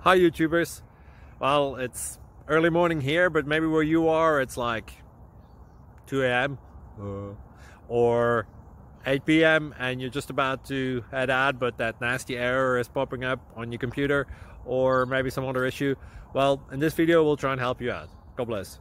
Hi YouTubers. Well, it's early morning here, but maybe where you are it's like 2 a.m. or 8 p.m. and you're just about to head out, but that nasty error is popping up on your computer, or maybe some other issue. Well, in this video we'll try and help you out. God bless.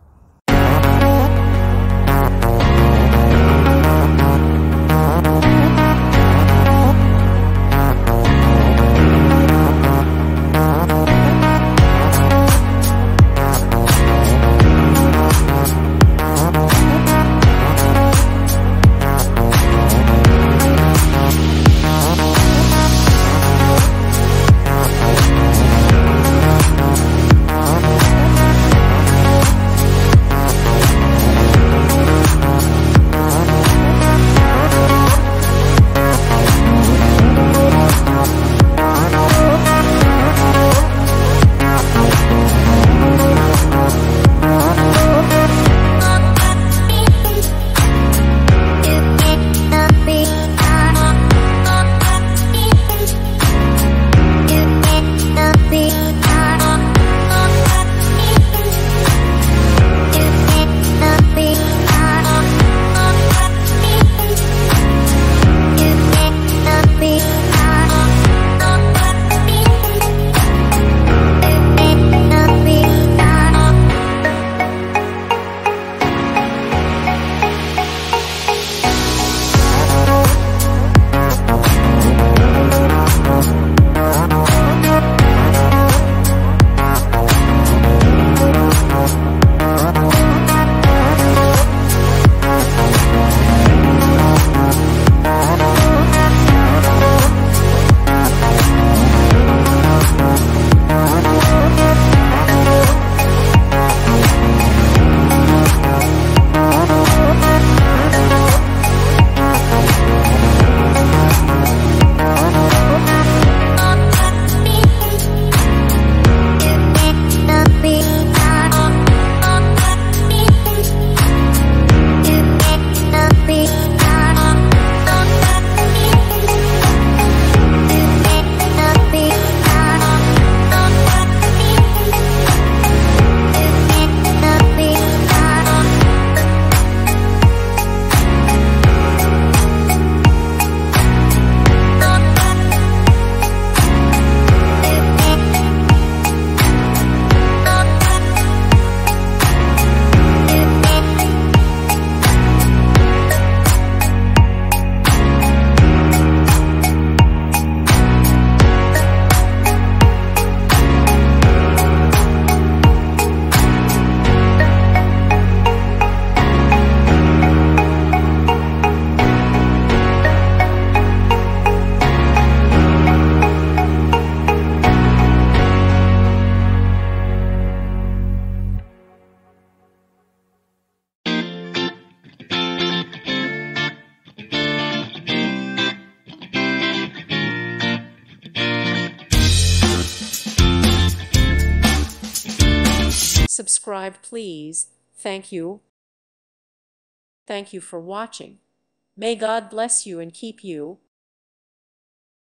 Subscribe, please. Thank you. Thank you for watching. May God bless you and keep you.